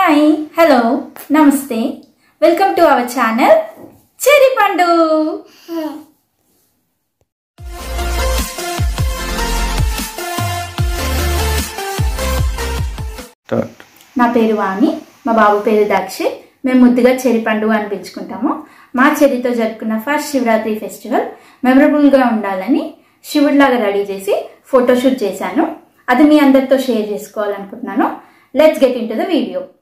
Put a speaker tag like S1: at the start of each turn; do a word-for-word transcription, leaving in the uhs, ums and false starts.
S1: Hi hello నమస్తే welcome to our channel చెరి పండు. నా పేరు వాణి, మా బాబు పేరు దక్షిత్. మేము ముద్దుగా చెరి పండు అని పిలుచుకుంటాము. మా చెరితో జరుపుకున్న ఫస్ట్ శివరాత్రి ఫెస్టివల్ మెమరబుల్గా ఉండాలని శివుడిలాగా రెడీ చేసి ఫోటోషూట్ చేశాను. అది మీ అందరితో షేర్ చేసుకోవాలనుకుంటున్నాను. Let's get into the video.